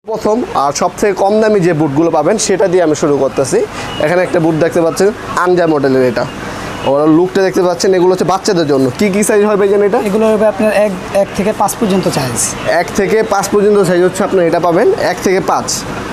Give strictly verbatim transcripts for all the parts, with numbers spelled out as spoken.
প্রথম আর সবথেকে কম দামি যে বুটগুলো পাবেন সেটা দিয়ে আমি শুরু করতেছি। এখানে একটা বুট দেখতে পাচ্ছেন আনজা মডেলের, এটা ওরা লুকটা দেখতে পাচ্ছেন। এগুলো হচ্ছে বাচ্চাদের জন্য। কি কি সাইজ হবে যেন এটা? এগুলো হবে আপনার এক এক থেকে পাঁচ পর্যন্ত সাইজ। এক থেকে পাঁচ পর্যন্ত সাইজ হচ্ছে আপনার এটা পাবেন এক থেকে পাঁচ।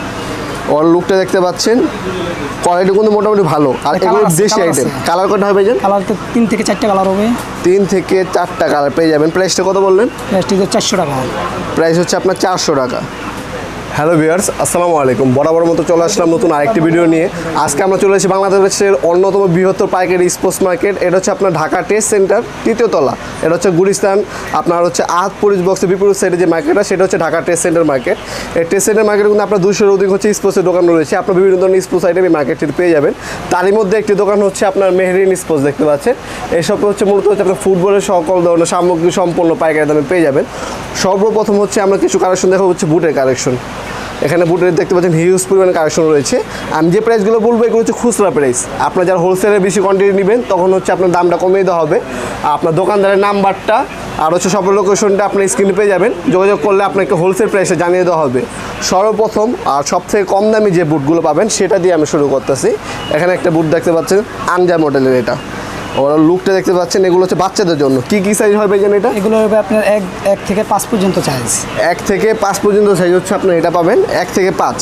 ওর লুকটা দেখতে পাচ্ছেন, কোয়ালিটি কিন্তু মোটামুটি ভালো। আর এগুলো দেশি আইটেম। কালার কটা হবে যেন? কালার তো তিন থেকে চারটা কালার হবে। তিন থেকে চারটা কালার পেয়ে যাবেন। প্রাইসটা কত বললেন? প্রাইসটি হচ্ছে চারশো টাকা। প্রাইস হচ্ছে আপনার চারশো টাকা। হ্যালো ভিউয়ার্স, আসসালামু আলাইকুম। বরাবর মতো চলে আসলাম নতুন আরেকটি ভিডিও নিয়ে। আজকে আমরা চলে এসেছি বাংলাদেশের অন্যতম বৃহত্তর পাইকারি স্পোর্টস মার্কেট। এটা হচ্ছে আপনার ঢাকা টেস্ট সেন্টার তৃতীয় তলা। এটা হচ্ছে গুলিস্তান আপনার হচ্ছে আট পুলিশ বক্সের বিপরীত সাইডে যে মার্কেটটা সেটা হচ্ছে ঢাকা টেস্ট সেন্টার মার্কেট। এই টেস্ট সেন্টার মার্কেটে কিন্তু আপনার দুশোর অধিক হচ্ছে স্পোর্টসের দোকান রয়েছে। আপনার বিভিন্ন ধরনের স্পোর্টস আইটেম এই মার্কেটটি পেয়ে যাবেন। তারই মধ্যে একটি দোকান হচ্ছে আপনার মেহরিন স্পোর্টস দেখতে পাচ্ছেন। এইসব হচ্ছে মূলত হচ্ছে আপনার ফুটবলের সকল ধরনের সামগ্রী সম্পূর্ণ পাইকারি দামে পেয়ে যাবেন। সর্বপ্রথম হচ্ছে আমরা কিছু কালেকশন দেখা হচ্ছে বুটের কালেকশন। এখানে বুটের দেখতে পাচ্ছেন হিউজ পরিমাণে কালেকশন রয়েছে। আমি যে প্রাইসগুলো বলবো এগুলো হচ্ছে খুচরা প্রাইস। আপনার যারা হোলসেলের বেশি কোয়ান্টিটি নেবেন তখন হচ্ছে আপনার দামটা কমিয়ে দেওয়া হবে। আপনার দোকানদারের নাম্বারটা আর হচ্ছে সব লোকেশনটা আপনার স্ক্রিনে পেয়ে যাবেন। যোগাযোগ করলে আপনাকে হোলসেল প্রাইসে জানিয়ে দেওয়া হবে। সর্বপ্রথম আর সবথেকে কম দামি যে বুটগুলো পাবেন সেটা দিয়ে আমি শুরু করতেছি। এখানে একটা বুট দেখতে পাচ্ছেন আনজা মডেলের, এটা ওরা লুকটা দেখতে পাচ্ছেন। এগুলো হচ্ছে বাচ্চাদের জন্য। কি কি সাইজ হবে যেন এটা? এগুলো হবে আপনার এক এক থেকে পাঁচ পর্যন্ত সাইজ। এক থেকে পাঁচ পর্যন্ত সাইজ হচ্ছে আপনার এটা পাবেন এক থেকে পাঁচ।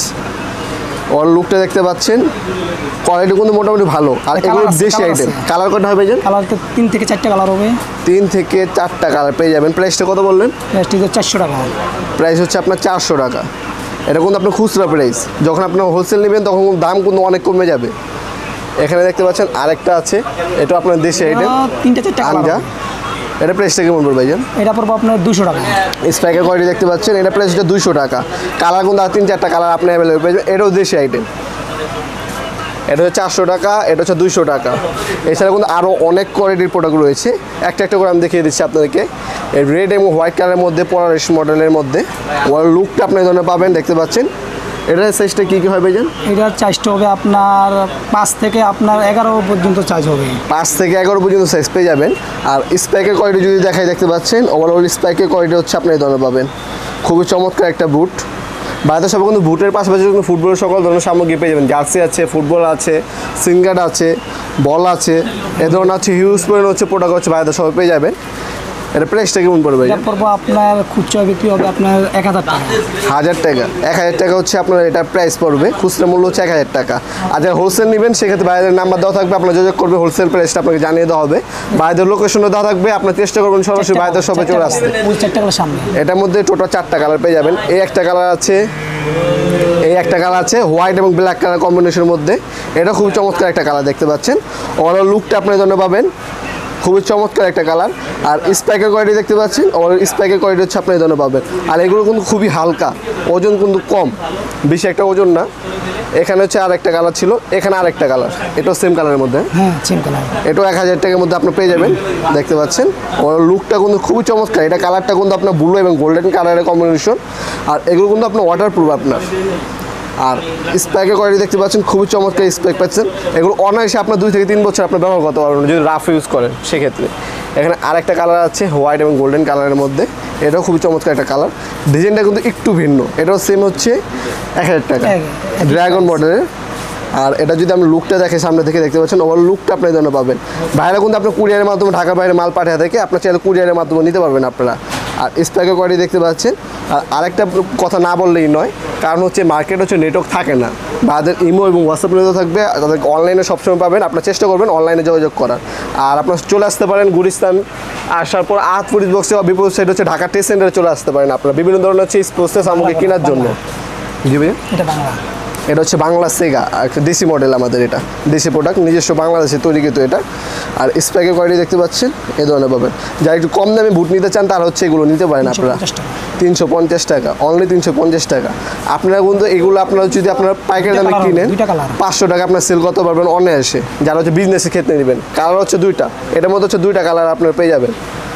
ওর লুকটা দেখতে পাচ্ছেন, কোয়ালিটি কিন্তু মোটামুটি ভালো। আর এগুলো দেশি আইটেম। কালার কটা হবে যেন? কালার তো তিন থেকে চারটা কালার হবে। তিন থেকে চারটা কালার পেয়ে যাবেন। প্রাইসটা কত বললেন? প্রাইসটি হচ্ছে চারশো টাকা। প্রাইস হচ্ছে আপনার চারশো টাকা। এটা কিন্তু আপনার খুচরা প্রাইস। যখন আপনার হোলসেল নেবেন তখন দাম কিন্তু অনেক কমে যাবে। এখানে দেখতে পাচ্ছেন আরেকটা আছে, এটা আপনার দেশি আইটেম তিনটা চারটা আনজা। এটা প্রাইসটা কেমন পড়বে ভাইজান? এটা পড়বো আপনার দুশো টাকা। স্পাইকের কোয়ালিটি দেখতে পাচ্ছেন, এটা প্রাইস হচ্ছে দুশো টাকা। কালার কিন্তু আর তিন চারটা কালার আপনি অ্যাভেলেবেল পেয়ে যাবেন। এটাও দেশি আইটেম। এটা হচ্ছে চারশো টাকা, এটা হচ্ছে দুইশো টাকা। এছাড়া কিন্তু আরও অনেক কোয়ালিটির প্রোডাক্ট রয়েছে। একটা একটা করে আমি দেখিয়ে দিচ্ছি আপনাদেরকে। এই রেড এবং হোয়াইট কালারের মধ্যে পলারিস মডেলের মধ্যে ওর লুকটা আপনি এই ধরনের পাবেন, দেখতে পাচ্ছেন। এটার সাইজটা কী কী হবে ভাইজান? এটার সাইজটা হবে আপনার পাঁচ থেকে আপনার এগারো পর্যন্ত সাইজ হবে। পাঁচ থেকে এগারো পর্যন্ত সাইজ পেয়ে যাবেন। আর স্পাইকের কোয়ালিটি যদি দেখাই, দেখতে পাচ্ছেন ওভারঅল স্পাইকের কোয়ালিটি হচ্ছে আপনি এই ধরনের পাবেন। খুবই চমৎকার একটা বুট। বাজার সব কিন্তু বুটের পাশাপাশি কিন্তু ফুটবলের সকল ধরনের সামগ্রী পেয়ে যাবেন। জার্সি আছে, ফুটবল আছে, সিঙ্গার আছে, বল আছে, এ ধরনের হচ্ছে হিউজ পরিমাণ হচ্ছে প্রোডাক্ট হচ্ছে বাজার সবাই পেয়ে যাবেন। এটা প্রাইসটা কেমন পড়বে? এটা পড়বো আপনার খুচরা বিক্রি হবে আপনার এক হাজার টাকা। হাজার টাকা এক হাজার টাকা হচ্ছে আপনার এটা প্রাইস পড়বে। খুচরা মূল্য হচ্ছে এক হাজার টাকা। আর যারা হোলসেল নেবেন সেক্ষেত্রে বাইরের নাম্বার দেওয়া থাকবে, আপনার যোগাযোগ করবে। হোলসেল প্রাইসটা আপনাকে জানিয়ে দেওয়া হবে। বাইরের লোকেশনও দেওয়া থাকবে, আপনার চেষ্টা করবেন সরাসরি বাইরের সবাই চলে আসতে। সামনে এটার মধ্যে টোটাল চারটা কালার পেয়ে যাবেন। এই একটা কালার আছে, এই একটা কালার আছে হোয়াইট এবং ব্ল্যাক কালার কম্বিনেশনের মধ্যে। এটা খুব চমৎকার একটা কালার দেখতে পাচ্ছেন। ওভারঅল লুকটা আপনার জন্য পাবেন, খুবই চমৎকার একটা কালার। আর স্পাইকের কোয়ালিটি দেখতে পাচ্ছেন, ওভারঅল স্পাইকের কোয়ালিটি হচ্ছে আপনি এই ধরনের পাবেন। আর এগুলো কিন্তু খুবই হালকা, ওজন কিন্তু কম, বেশি একটা ওজন না। এখানে হচ্ছে আর একটা কালার ছিল, এখানে আর একটা কালার, এটাও সেম কালারের মধ্যে। হ্যাঁ সেম কালার। এটাও এক হাজার টাকার মধ্যে আপনি পেয়ে যাবেন, দেখতে পাচ্ছেন। ওর লুকটা কিন্তু খুবই চমৎকার। এটা কালারটা কিন্তু আপনার ব্লু এবং গোল্ডেন কালারের কম্বিনেশন। আর এগুলো কিন্তু আপনার ওয়াটারপ্রুফ আপনার। আর স্পাইকের কোয়ালিটি দেখতে পাচ্ছেন, খুবই চমৎকার স্পাইক পাচ্ছেন। এগুলো অনায়াসে আপনার দুই থেকে তিন বছর আপনি ব্যবহার করতে পারবেন যদি রাফ ইউজ করেন সেক্ষেত্রে। এখানে আরেকটা কালার আছে হোয়াইট এবং গোল্ডেন কালারের মধ্যে। এটাও খুবই চমৎকার একটা কালার। ডিজাইনটা কিন্তু একটু ভিন্ন। এটাও সেম হচ্ছে এক হাজার টাকা, ড্রাগন মডেলের। আর এটা যদি আপনি লুকটা দেখে সামনে থেকে দেখতে পাচ্ছেন, ওভার লুকটা আপনি এই ধরনের পাবেন। বাইরে কিন্তু আপনার কুরিয়ারের মাধ্যমে ঢাকার বাইরে মাল পাঠিয়ে থেকে আপনার চাইলে কুরিয়ারের মাধ্যমে নিতে পারবেন আপনারা। আর স্পাইকের কোয়ালিটি দেখতে পাচ্ছেন। আর আরেকটা কথা না বললেই নয়, কারণ হচ্ছে মার্কেট হচ্ছে নেটওয়ার্ক থাকে না। তাদের ইমো এবং হোয়াটসঅ্যাপ নেটওয়ার্ক থাকবে, তাদেরকে অনলাইনে সবসময় পাবেন। আপনার চেষ্টা করবেন অনলাইনে যোগাযোগ করার। আর আপনার চলে আসতে পারেন গুলিস্তান, আসার পর আট পুলিশ বক্সে বা বিপরীত সাইড হচ্ছে ঢাকা টেস্ট সেন্টারে চলে আসতে পারেন আপনারা বিভিন্ন ধরনের হচ্ছে স্পোর্টস সামগ্রী কেনার জন্য। জি ভাইয়া, এটা বাংলা। এটা হচ্ছে বাংলা সেগা, একটা দেশি মডেল আমাদের। এটা দেশি প্রোডাক্ট, নিজস্ব বাংলাদেশে তৈরি কিন্তু এটা। আর স্পাইকের কোয়ালিটি দেখতে পাচ্ছেন, এই ধরনের পাবেন। যারা একটু কম দামে বুট নিতে চান তারা হচ্ছে এগুলো নিতে পারেন আপনারা। তিনশো পঞ্চাশ টাকা, অনলি তিনশো পঞ্চাশ টাকা। আপনারা কিন্তু এগুলো আপনারা যদি আপনারা পাইকারি দামে কিনেন পাঁচশো টাকা আপনার সেল করতে পারবেন অনায়াসে, যারা হচ্ছে বিজনেসের ক্ষেত্রে নেবেন। কালার হচ্ছে দুইটা, এটার মধ্যে হচ্ছে দুইটা কালার আপনারা পেয়ে যাবেন।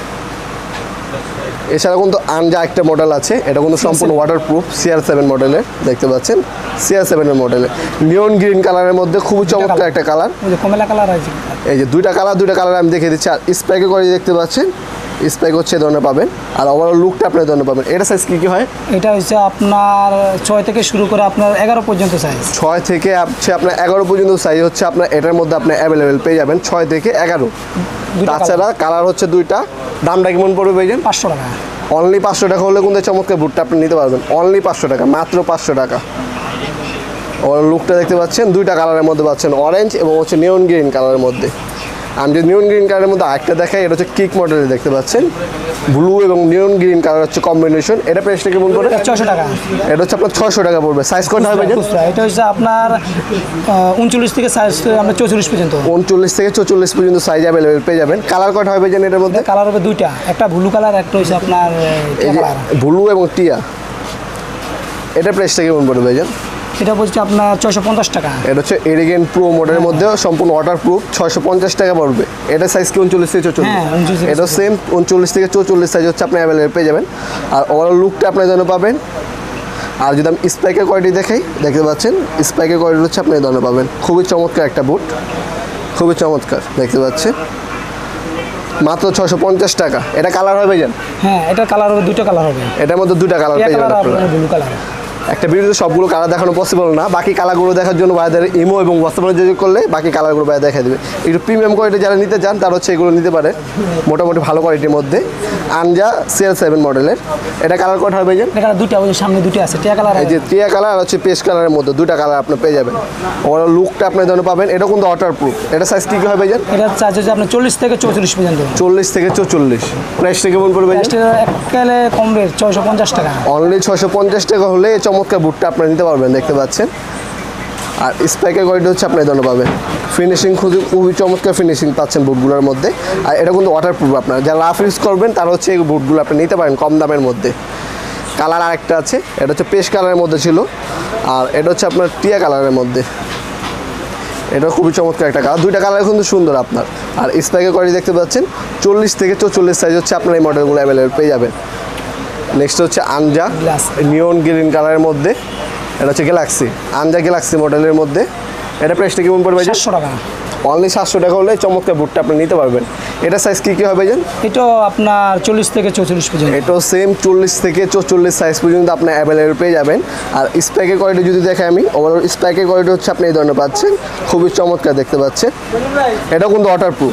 এছাড়া কিন্তু আনজা একটা মডেল আছে, এটা কিন্তু সম্পূর্ণ ওয়াটারপ্রুফ, সিআর সেভেন মডেলের, দেখতে পাচ্ছেন সিআর সেভেনের মডেলের। নিয়ন গ্রিন কালারের মধ্যে খুবই চমৎকার একটা কালার। কমলা কালার আছে, এই যে দুইটা কালার, দুইটা কালার আমি দেখিয়ে দিচ্ছি। আর স্পাইকের কোয়ালিটি দেখতে পাচ্ছেন, স্পাইক হচ্ছে এই ধরনের পাবেন, আর ওভারঅল লুকটা আপনি এই ধরনের পাবেন। এটা সাইজ কী কী হয়? এটা হচ্ছে আপনার ছয় থেকে শুরু করে আপনার এগারো পর্যন্ত সাইজ। ছয় থেকে হচ্ছে আপনার এগারো পর্যন্ত সাইজ হচ্ছে আপনার এটার মধ্যে আপনি অ্যাভেলেবেল পেয়ে যাবেন, ছয় থেকে এগারো। তাছাড়া কালার হচ্ছে দুইটা। দামটা কেমন পড়বে ভাইজান? পাঁচশো টাকা। অনলি পাঁচশো টাকা হলে কিন্তু চমৎকার বুটটা আপনি নিতে পারবেন। অনলি পাঁচশো টাকা, মাত্র পাঁচশো টাকা। ওর লুকটা দেখতে পাচ্ছেন, দুইটা কালারের মধ্যে পাচ্ছেন, অরেঞ্জ এবং হচ্ছে নিয়ন গ্রিন কালারের মধ্যে। আমি যে নিয়ন গ্রিন কালারের মধ্যে আরেকটা দেখাই, এটা হচ্ছে কিক মডেলে দেখতে পাচ্ছেন, ব্লু এবং নিয়ন গ্রিন কালার হচ্ছে কম্বিনেশন। এটা প্রাইসটা কেমন পড়বে? ছয়শো টাকা। এটা হচ্ছে আপনার ছয়শো টাকা পড়বে। সাইজ কয়টা হবে? এটা হচ্ছে আপনার উনচল্লিশ থেকে সাইজ আমরা চৌচল্লিশ পর্যন্ত। উনচল্লিশ থেকে চৌচল্লিশ পর্যন্ত সাইজ অ্যাভেলেবেল পেয়ে যাবেন। কালার কয়টা হবে যেন এটার মধ্যে? কালার হবে দুইটা, একটা ব্লু কালার, একটা হচ্ছে আপনার ব্লু এবং টিয়া। এটা প্রাইসটা কেমন পড়বে ভাইজান? এটা বলছে আপনার ছয়শো পঞ্চাশ টাকা। এটা হচ্ছে এরিগেন প্রো মডেলের মধ্যে সম্পূর্ণ ওয়াটার প্রুফ, ছয়শো পঞ্চাশ টাকা পড়বে। এটা সাইজ কি উনচল্লিশ থেকে চৌচল্লিশ? এটা সেম উনচল্লিশ থেকে চৌচল্লিশ সাইজ হচ্ছে আপনি অ্যাভেলেবেল পেয়ে যাবেন। আর ওভারঅল লুকটা আপনার জন্য পাবেন। আর যদি আমি স্পাইকের কোয়ালিটি দেখাই, দেখতে পাচ্ছেন স্পাইকের কোয়ালিটি হচ্ছে আপনি এই ধরনের পাবেন। খুবই চমৎকার একটা বুট, খুবই চমৎকার দেখতে পাচ্ছেন, মাত্র ছয়শো পঞ্চাশ টাকা। এটা কালার হবে ভাইজান? হ্যাঁ, এটা কালার হবে, দুটো কালার হবে। এটার মধ্যে দুইটা কালার পেয়ে যাবেন আপনারা। Blue colour. একটা ভিডিওতে সবগুলো কালার দেখানো পসিবল না, বাকি কালারগুলো দেখার জন্য ভাইদের ইমো এবং হোয়াটসঅ্যাপে যোগাযোগ করলে বাকি কালারগুলো ভাই দেখা দেবে। একটু প্রিমিয়াম কোয়ালিটি যারা নিতে চান তারা হচ্ছে এগুলো নিতে পারে, মোটামুটি ভালো কোয়ালিটির মধ্যে। আনজা সিএল সেভেন মডেলের। এটা কালার কটা হবে ভাইজান? এটা দুটো, ওই সামনে দুটো আছে, টিয়া কালার। এই যে টিয়া কালার আর হচ্ছে পেস্ট কালারের মধ্যে দুইটা কালার আপনি পেয়ে যাবেন। ওভারঅল লুকটা আপনি ধরনের পাবেন। এটা কিন্তু ওয়াটার প্রুফ। এটা সাইজ কী কী হবে ভাইজান? এটা চার্জ হচ্ছে আপনার চল্লিশ থেকে চৌচল্লিশ পর্যন্ত। চল্লিশ থেকে চৌচল্লিশ। প্রাইসটা কেমন পড়বে? একেবারে কম রেট, ছয়শো পঞ্চাশ টাকা। অনলি ছয়শো পঞ্চাশ টাকা হলে চমৎকার বুটটা আপনার নিতে পারবেন, দেখতে পাচ্ছেন। আর স্পাইকের কোয়ালিটি হচ্ছে আপনি এই ধরনের পাবেন। ফিনিশিং খুবই খুবই চমৎকার ফিনিশিং পাচ্ছেন বুটগুলোর মধ্যে। আর এটা কিন্তু ওয়াটার প্রুফ। আপনার যারা রাফ ইউজ করবেন তারা হচ্ছে এই বুটগুলো আপনি নিতে পারেন কম দামের মধ্যে। কালার আরেকটা আছে, এটা হচ্ছে পেস্ট কালারের মধ্যে ছিল, আর এটা হচ্ছে আপনার টিয়া কালারের মধ্যে। এটা খুবই চমৎকার একটা কালার, দুইটা কালার কিন্তু সুন্দর আপনার। আর স্পাইকের কোয়ালিটি দেখতে পাচ্ছেন, চল্লিশ থেকে চৌচল্লিশ সাইজ হচ্ছে আপনার এই মডেলগুলো অ্যাভেলেবেল পেয়ে যাবেন। নেক্সট হচ্ছে আনজা নিয়ন গ্রিন কালারের মধ্যে। এটা হচ্ছে গ্যালাক্সি, আনজা গ্যালাক্সি মডেলের মধ্যে। এটা প্রাইসটা কেমন পড়বে? সাতশো টাকা। অনলি সাতশো টাকা হলে চমৎকার বুটটা আপনি নিতে পারবেন। এটা সাইজ কী কী হবে জান? এটাও আপনার চল্লিশ থেকে চৌচল্লিশ পর্যন্ত। এটাও সেম চল্লিশ থেকে চৌচল্লিশ সাইজ পর্যন্ত আপনি অ্যাভেলেবেল পেয়ে যাবেন। আর স্পাইকের কোয়ালিটি যদি দেখাই আমি, ওভারঅল স্পাইকের কোয়ালিটি হচ্ছে আপনি এই ধরনের পাচ্ছেন, খুবই চমৎকার দেখতে পাচ্ছেন। এটা কিন্তু ওয়াটার প্রুফ।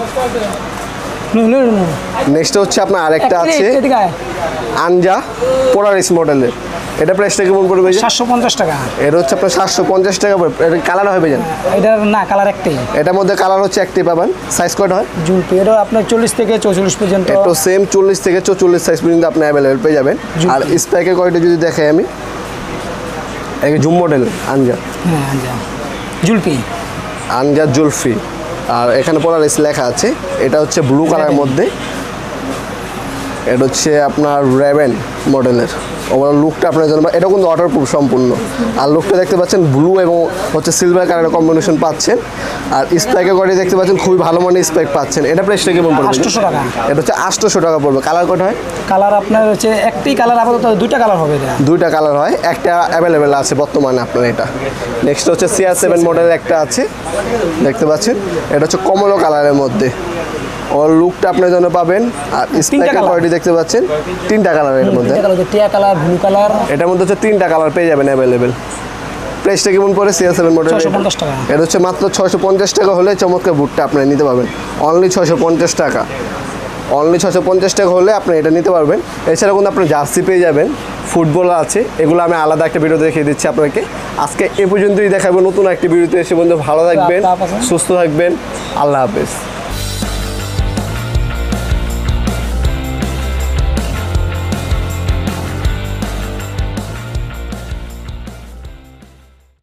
নেক্সট হচ্ছে আপনার আরেকটা আছে আনজা পোলারিস মডেলের। এটা প্রাইসটা কেমন পড়বে? সাতশো পঞ্চাশ টাকা। এটা হচ্ছে আপনার সাতশো পঞ্চাশ টাকা পড়বে। এটা কালার হবে জান? এটার না, কালার একটাই। এটার মধ্যে কালার হচ্ছে একটাই পাবেন। সাইজ কয়টা হয়? জুলপি। এটা আপনার চল্লিশ থেকে চৌচল্লিশ পর্যন্ত। এটা সেম চল্লিশ থেকে চৌচল্লিশ সাইজ পর্যন্ত আপনি অ্যাভেলেবেল পেয়ে যাবেন। আর স্পাইকের কোয়ালিটি যদি দেখাই আমি, এক জুম মডেল আনজা। হ্যাঁ, আনজা জুলপি, আনজা জুলফি। আর এখানে পোলারিস লেখা আছে। এটা হচ্ছে ব্লু কালারের মধ্যে। এটা হচ্ছে আপনার রেভেন মডেলের। ওভারঅল লুকটা আপনার জন্য, এটা কিন্তু ওয়াটারপ্রুফ সম্পূর্ণ। আর লুকটা দেখতে পাচ্ছেন ব্লু এবং হচ্ছে সিলভার কালারের কম্বিনেশন পাচ্ছেন। আর স্পাইকের কোয়ালিটি দেখতে পাচ্ছেন, খুবই ভালো মানের স্পাইক পাচ্ছেন। এটা প্রাইসটা কেমন পড়বে? আটশোশো টাকা। এটা হচ্ছে আটশোশো টাকা পড়বে। কালার কটা হয়? কালার আপনার হচ্ছে একটাই কালার, আপাতত দুইটা কালার হবে। এটা দুইটা কালার হয়, একটা অ্যাভেলেবেল আছে বর্তমানে আপনার এটা। নেক্সট হচ্ছে সিআর সেভেন মডেলের একটা আছে, দেখতে পাচ্ছেন। এটা হচ্ছে কমলা কালারের মধ্যে। ওর লুকটা আপনার জন্য পাবেন। আর স্পাইকের কোয়ালিটি দেখতে পাচ্ছেন, তিনটা কালার এর মধ্যে। টিয়া কালার, ব্লু কালার। এটার মধ্যে হচ্ছে তিনটা কালার পেয়ে যাবেন অ্যাভেলেবেল। প্রাইসটা কেমন পড়ে সিআর সেভেন মডেল? ছয়শো পঞ্চাশ টাকা। এটা হচ্ছে মাত্র ছয়শো পঞ্চাশ টাকা হলে চমৎকার বুটটা আপনি নিতে পারবেন। অনলি ছয়শো পঞ্চাশ টাকা। অনলি ছয়শো পঞ্চাশ টাকা হলে আপনি এটা নিতে পারবেন। এছাড়া কিন্তু আপনি জার্সি পেয়ে যাবেন, ফুটবল আছে, এগুলো আমি আলাদা একটা ভিডিও দেখিয়ে দিচ্ছি আপনাকে। আজকে এ পর্যন্তই দেখাবো। নতুন একটি ভিডিওতে এসে বন্ধু ভালো থাকবেন, সুস্থ থাকবেন। আল্লাহ হাফেজ।